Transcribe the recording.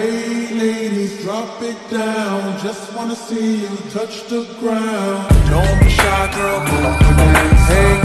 Hey ladies, drop it down. Just wanna see you touch the ground. Don't be shy, girl, put up your hands. Hey